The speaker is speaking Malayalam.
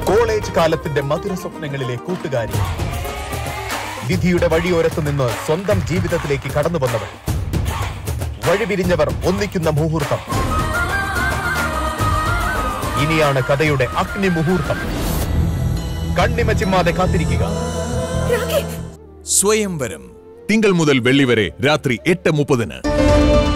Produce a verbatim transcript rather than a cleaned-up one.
കോളേജ് കാലത്തിന്റെ മധുര സ്വപ്നങ്ങളിലെ കൂട്ടുകാരി, വിധിയുടെ വഴിയോരത്തു നിന്ന് സ്വന്തം ജീവിതത്തിലേക്ക് കടന്നു വന്നവൾ, വഴിപിരിഞ്ഞവർ ഒന്നിക്കുന്ന മുഹൂർത്തം. ഇനിയാണ് കഥയുടെ അഗ്നി മുഹൂർത്തം. കണ്ണിമ ചിമ്മാതെ കാത്തിരിക്കുക. സ്വയംവരം തിങ്കൾ മുതൽ വെള്ളി വരെ രാത്രി എട്ട് മുപ്പതിന്.